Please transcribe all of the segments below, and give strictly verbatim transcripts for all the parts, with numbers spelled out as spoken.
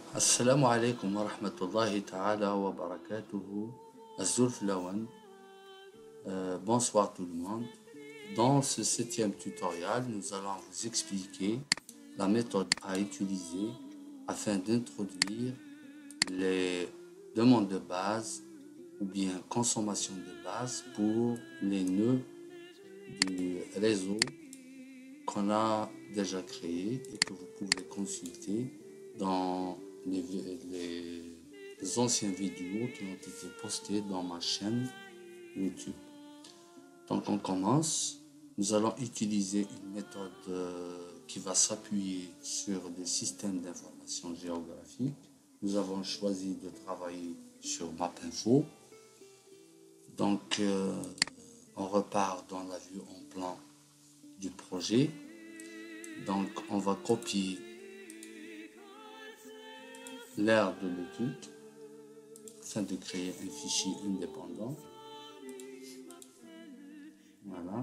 Assalamu alaikum wa rahmatullahi ta'ala wa barakatuhu. Azulf Lawan. Euh, bonsoir tout le monde. Dans ce septième tutoriel, nous allons vous expliquer la méthode à utiliser afin d'introduire les demandes de base ou bien consommation de base pour les nœuds du réseau qu'on a déjà créé et que vous pouvez consulter dans les, les, les anciennes vidéos qui ont été postées dans ma chaîne YouTube. Donc on commence. Nous allons utiliser une méthode euh, qui va s'appuyer sur des systèmes d'information géographique. Nous avons choisi de travailler sur MapInfo. Donc euh, on repart dans la vue en plan du projet. Donc on va copier l'aire de l'étude afin de créer un fichier indépendant. Voilà.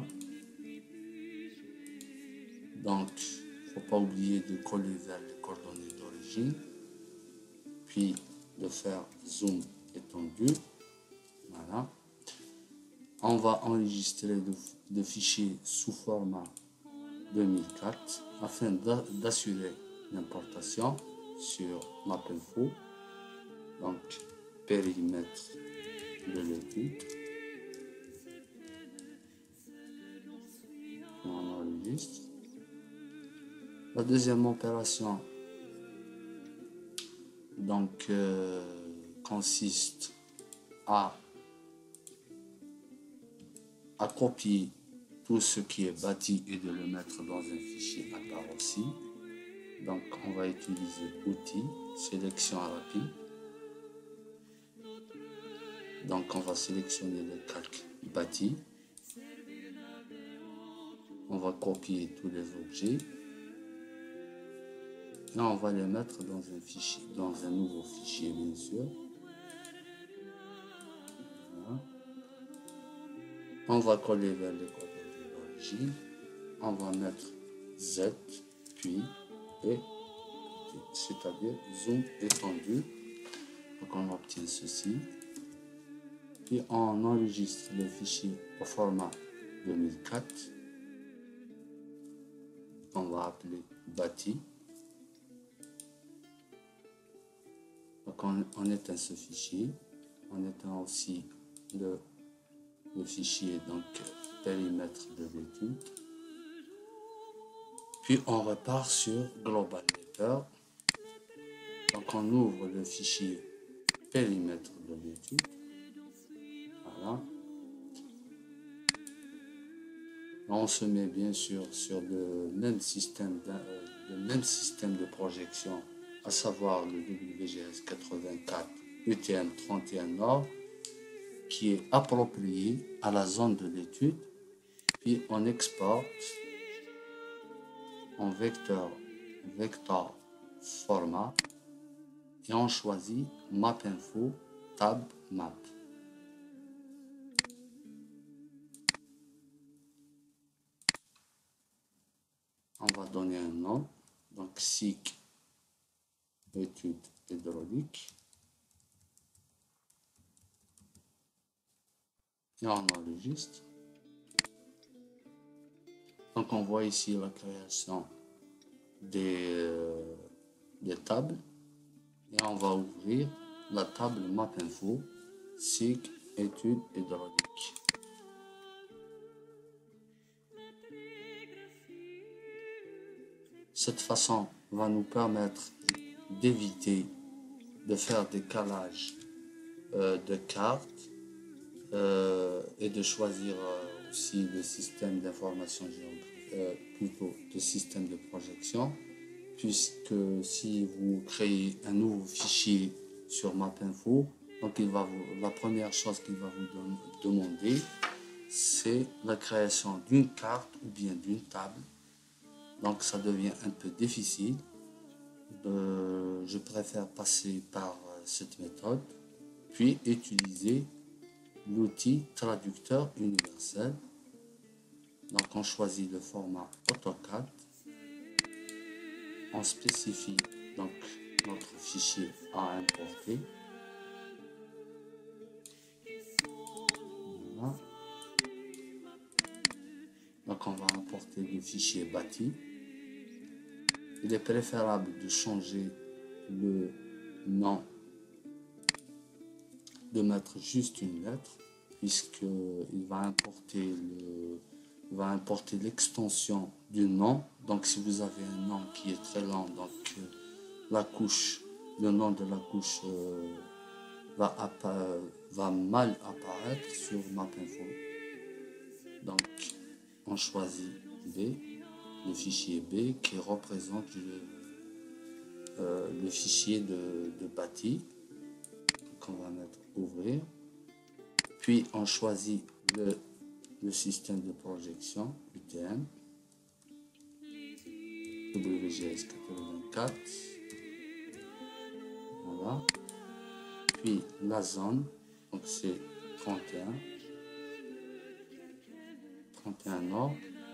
Donc il ne faut pas oublier de coller vers les coordonnées d'origine, puis de faire zoom étendu. Voilà. On va enregistrer le, le fichier sous format deux mille quatre afin d'assurer l'importation sur MapInfo. Donc périmètre de l'étude. On enregistre. La deuxième opération donc euh, consiste à à copier tout ce qui est bâti et de le mettre dans un fichier à part aussi. Donc on va utiliser outils, sélection rapide. Donc on va sélectionner le calque bâti. On va copier tous les objets. Et on va les mettre dans un fichier, dans un nouveau fichier bien sûr. Voilà. On va coller vers les coordonnées d'origine. On va mettre Z, puis et c'est-à-dire zoom étendu. Donc on obtient ceci. Puis on enregistre le fichier au format deux mille quatre. On va appeler bâti. Donc on, on éteint ce fichier. On éteint aussi le, le fichier donc périmètre de l'étude. Puis on repart sur Global Matter. Donc on ouvre le fichier périmètre de l'étude. Voilà. On se met bien sûr sur le même système de, euh, le même système de projection, à savoir le W G S quatre-vingt-quatre U T M trente et un Nord, qui est approprié à la zone de l'étude. Puis on exporte en vecteur, vector format et on choisit MapInfo tab map. On va donner un nom, donc S I C étude hydraulique. Et on enregistre. Donc on voit ici la création des, euh, des tables. Et on va ouvrir la table MapInfo S I C étude hydraulique. Cette façon va nous permettre d'éviter de faire des calages euh, de cartes euh, et de choisir euh, aussi le système d'information géographique, euh, plutôt le système de projection, puisque si vous créez un nouveau fichier sur MapInfo, donc il va vous, la première chose qu'il va vous don demander, c'est la création d'une carte ou bien d'une table. Donc ça devient un peu difficile. Euh, je préfère passer par euh, cette méthode, puis utiliser l'outil traducteur universel. Donc on choisit le format AutoCAD. On spécifie donc notre fichier à importer. Voilà. Donc on va importer le fichier bâti. Il est préférable de changer le nom, de mettre juste une lettre, puisqu'il va importer le, il va importer l'extension du nom. Donc si vous avez un nom qui est très long, donc euh, la couche, le nom de la couche euh, va, va mal apparaître sur MapInfo. Donc on choisit B, le fichier B qui représente le, euh, le fichier de, de bâti. Donc on va mettre ouvrir. Puis on choisit le, le système de projection U T M W G S quatre-vingt-quatre. Voilà. Puis la zone, donc c'est trente et un. trente et un nord.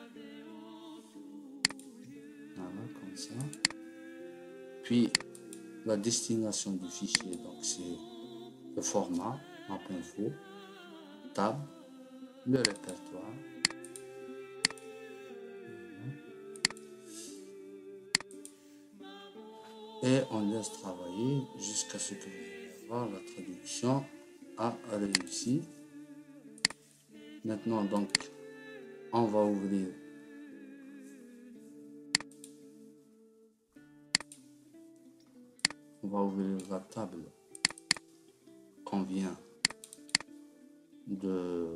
Voilà, comme ça. Puis la destination du fichier, donc c'est le format, MapInfo, tab, le répertoire. Et on laisse travailler jusqu'à ce que vous allez voir la traduction a réussi. Maintenant, donc, on va ouvrir on va ouvrir la table qu'on vient de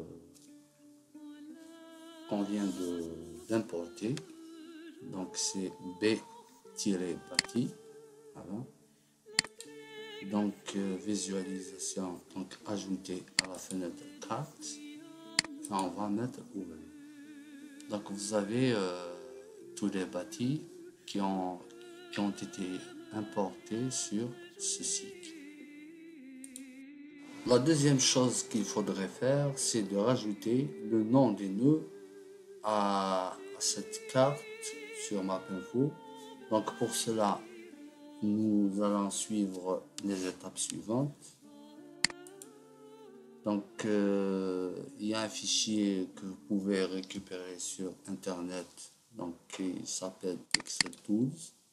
qu'on vient de d'importer. Donc c'est B-bâti. Voilà. Donc euh, visualisation, donc ajouter à la fenêtre carte. Et on va mettre ouvrir. Donc vous avez euh, tous les bâtis qui ont qui ont été importés sur ce site. La deuxième chose qu'il faudrait faire, c'est de rajouter le nom des nœuds à, à cette carte sur MapInfo. Donc pour cela, nous allons suivre les étapes suivantes. Donc euh, il y a un fichier que vous pouvez récupérer sur internet, donc il s'appelle Excel Tools.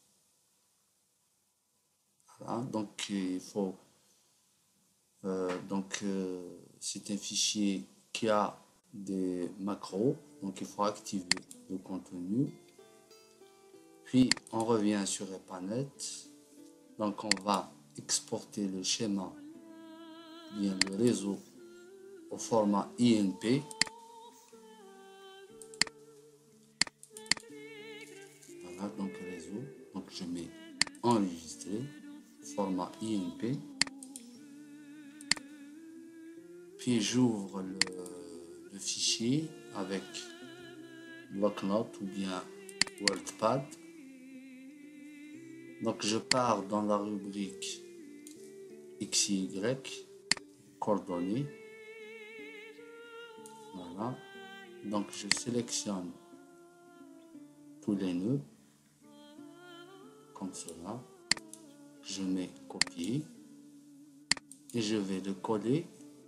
Voilà, donc il faut euh, donc euh, c'est un fichier qui a des macros, donc il faut activer le contenu. Puis on revient sur EPANET, donc on va exporter le schéma, bien le réseau, au format I N P. Voilà, donc réseau, donc je mets enregistrer, format I N P. Puis j'ouvre le, le fichier avec Blocknote ou bien WordPad. Donc je pars dans la rubrique X Y, coordonnées. Voilà. Donc je sélectionne tous les nœuds, comme cela. Je mets copier et je vais le coller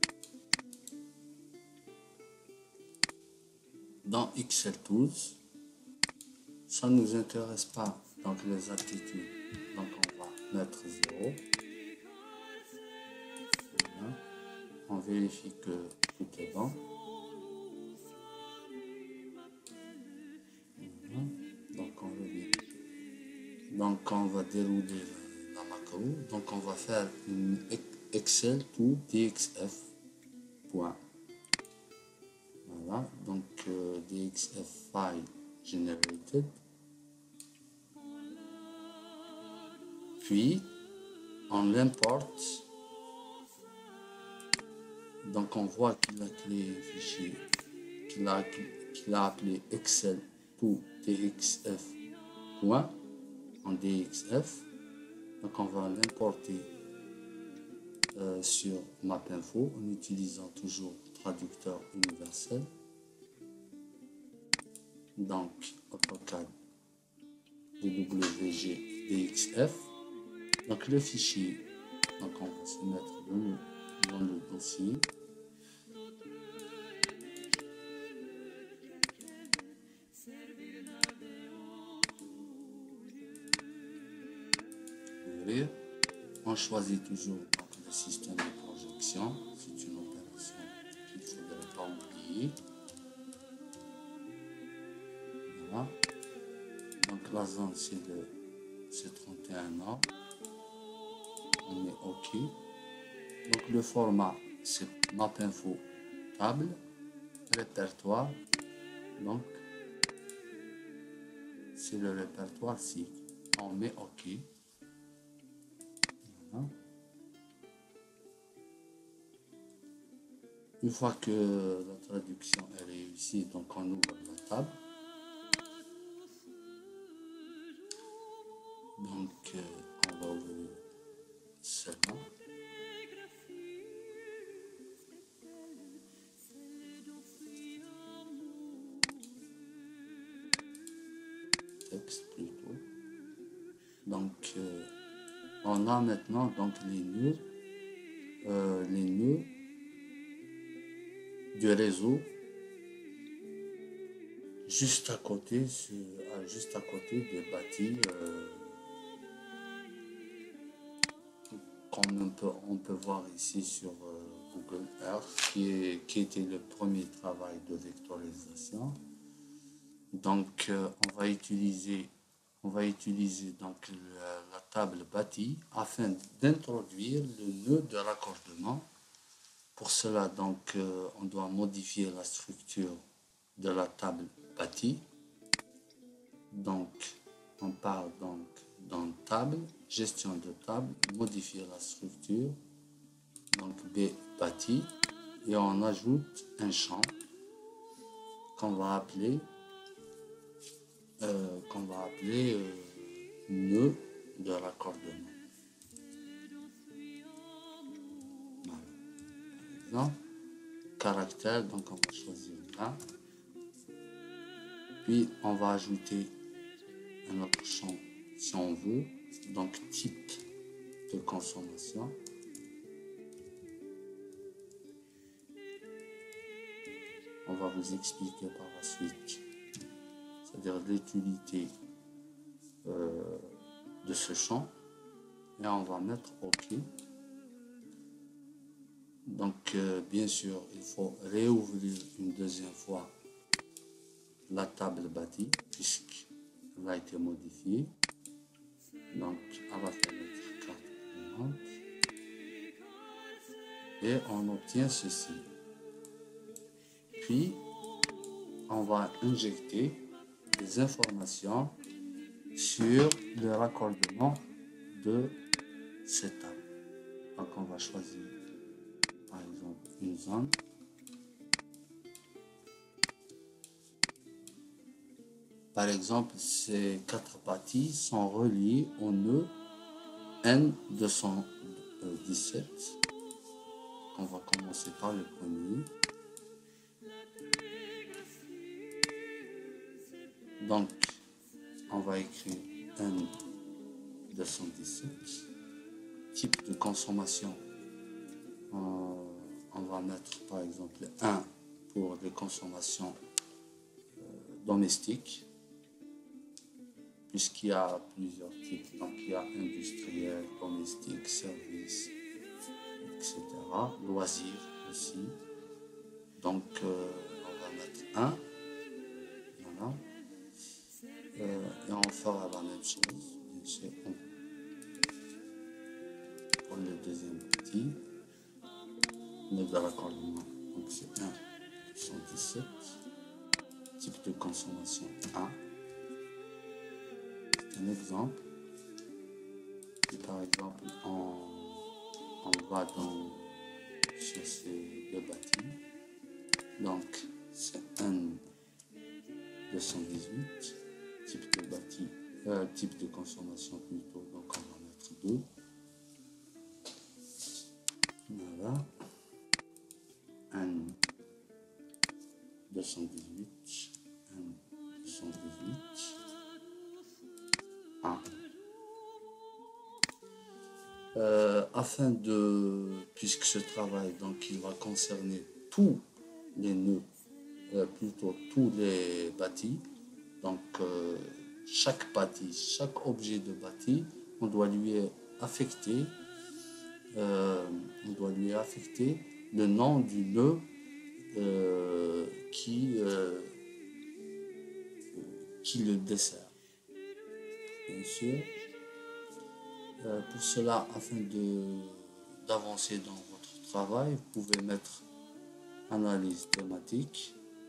dans Excel Tools. Ça ne nous intéresse pas, donc les attitudes, donc on va mettre zéro. Voilà. On vérifie que tout est bon. Voilà. Donc on revient. Donc on va dérouler la macro. Donc on va faire une Excel to dxf. Point. Voilà. Donc euh, dxf file generated. Puis on l'importe. Donc on voit qu'il a créé un fichier qu'il a, qu'il a appelé Excel to dxf. Point. En D X F. Donc on va l'importer euh, sur MapInfo en utilisant toujours traducteur universel. Donc AutoCAD D W G D X F. Donc le fichier, donc on va se mettre dans le, dans le dossier. Ouvrir. On choisit toujours donc, le système de projection. C'est une opération qu'il ne faudrait pas oublier. Voilà. Donc la zone c'est de c'est trente et un ans. On met OK. Donc le format c'est mapinfo table, répertoire. Donc c'est le répertoire cycle. On met OK. Voilà. Une fois que la traduction est réussie, donc on ouvre la table. Donc euh, on va ouvrir celle-là. Texte plutôt. Donc euh, on a maintenant donc les nœuds, euh, les nœuds du réseau juste à côté, sur, juste à côté des bâtis. Euh, comme on peut, on peut voir ici sur euh, Google Earth, qui, est, qui était le premier travail de vectorisation. Donc euh, on va utiliser, on va utiliser donc la, la table bâtie afin d'introduire le nœud de raccordement. Pour cela, donc, euh, on doit modifier la structure de la table bâtie. Donc, on part donc dans table, gestion de table, modifier la structure, donc B bâti, et on ajoute un champ qu'on va appeler euh, qu'on va appeler euh, nœud de raccordement. Voilà. Par exemple, caractère, donc on va choisir là. Puis on va ajouter un autre champ si on veut, donc type de consommation. On va vous expliquer par la suite, c'est-à-dire l'utilité euh, de ce champ. Et on va mettre OK. Donc euh, bien sûr, il faut réouvrir une deuxième fois la table bâtie puisqu'elle a été modifiée. Donc à la fenêtre quatre et on obtient ceci. Puis on va injecter des informations sur le raccordement de cette table. Donc on va choisir par exemple une zone. Par exemple, ces quatre parties sont reliées au nœud N deux cent dix-sept. On va commencer par le premier. Donc, on va écrire N deux cent dix-sept. Type de consommation, on, on va mettre par exemple un pour les consommations euh, domestiques, puisqu'il y a plusieurs types. Donc, il y a industriel, domestique, service, et cetera. Loisirs aussi. Donc, euh, on va mettre un. Voilà. Euh, et on fera la même chose, bien sûr, pour le deuxième petit. Nœud de raccordement, donc c'est un deux cent dix-sept. Type de consommation un. C'est un exemple. Et par exemple, on, on va dans, sur ces deux bâtiments. Donc, c'est un deux cent dix-huit. Type de bâti, euh, type de consommation plutôt. Donc, on va mettre deux. Voilà. Un deux cent dix-huit. Un deux cent dix-huit. un. afin de, puisque ce travail, donc, il va concerner tous les nœuds, euh, plutôt tous les bâtis, donc euh, chaque bâti, chaque objet de bâti, on doit lui affecter, euh, on doit lui affecter le nom du nœud euh, qui, euh, qui le dessert. Bien sûr. Euh, pour cela, afin de d'avancer dans votre travail, vous pouvez mettre analyse thématique.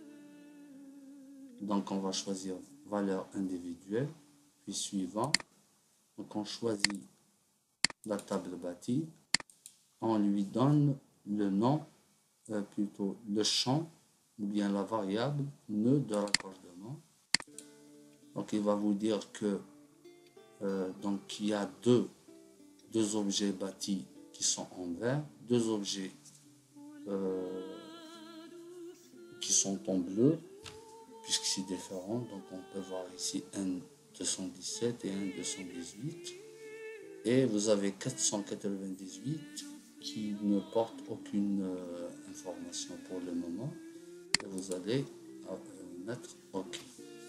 Donc on va choisir valeur individuelle, puis suivant. Donc on choisit la table bâtie, on lui donne le nom, euh, plutôt le champ, ou bien la variable nœud de raccordement. Donc il va vous dire que euh, donc il y a deux, deux objets bâtis qui sont en vert, deux objets euh, qui sont en bleu, puisque c'est différent. Donc on peut voir ici un deux cent dix-sept et un deux cent dix-huit. Et vous avez quatre cent quatre-vingt-dix-huit qui ne portent aucune euh, information pour le moment. Et vous allez euh, mettre OK.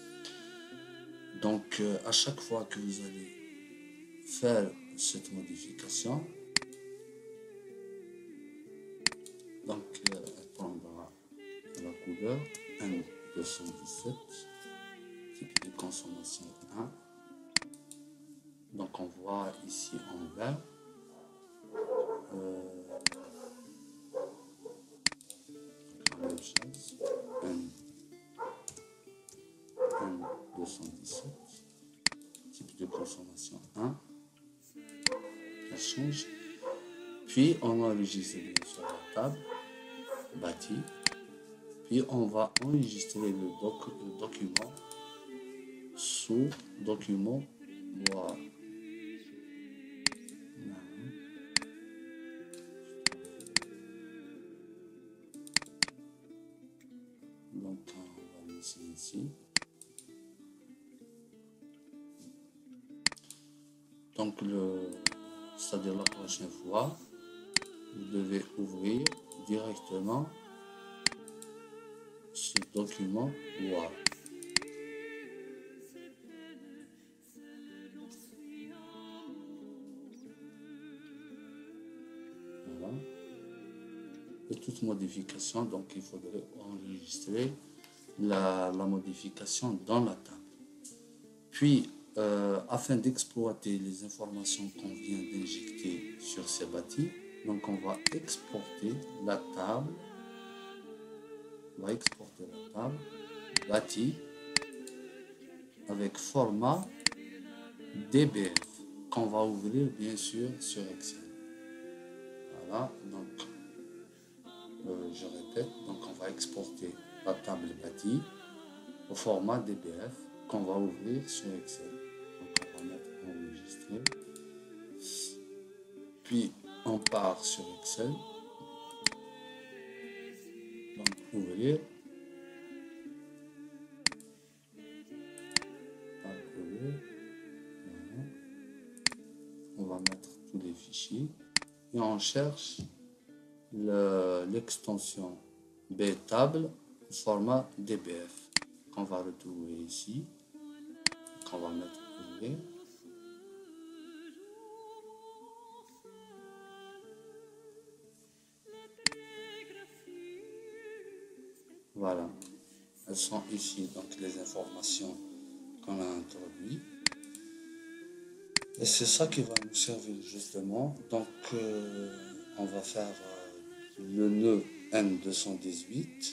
Donc euh, à chaque fois que vous allez faire cette modification, donc euh, elle prendra la couleur un deux cent dix-sept, type de consommation un. Donc on voit ici en vert euh, la même chose, un, un deux cent dix-sept, type de consommation un, elle change. Puis on enregistre bien sûr la table bâtie, puis on va enregistrer le, doc, le document sous document voir. Donc on va laisser ici. Donc le c'est-à-dire la prochaine fois, vous devez ouvrir directement ce document Word. Voilà. Et toute modification, donc il faudrait enregistrer la, la modification dans la table. Puis, euh, afin d'exploiter les informations qu'on vient d'injecter sur ces bâtis, donc on va exporter la table, on va exporter la table bâti avec format D B F qu'on va ouvrir bien sûr sur Excel. Voilà, donc euh, je répète, donc on va exporter la table bâtie au format D B F qu'on va ouvrir sur Excel. Donc on va mettre enregistrer. Puis on part sur Excel. Donc ouvrir. Parcourir. Voilà. On va mettre tous les fichiers. Et on cherche l'extension B table au format D B F qu'on va retrouver ici, qu'on va mettre ouvrir. Voilà, elles sont ici, donc les informations qu'on a introduites. Et c'est ça qui va nous servir justement. Donc euh, on va faire euh, le nœud N deux cent dix-huit.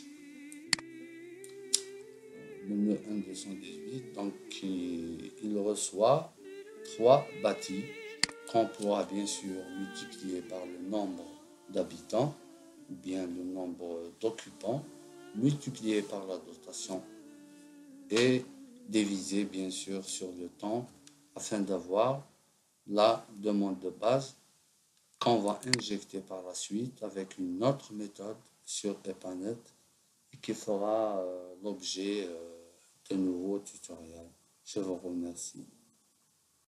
Le nœud N deux cent dix-huit, donc il, il reçoit trois bâtis qu'on pourra bien sûr multiplier par le nombre d'habitants ou bien le nombre d'occupants, multiplié par la dotation et divisé bien sûr sur le temps afin d'avoir la demande de base qu'on va injecter par la suite avec une autre méthode sur EPANET et qui fera euh, l'objet euh, de nouveaux tutoriels. Je vous remercie.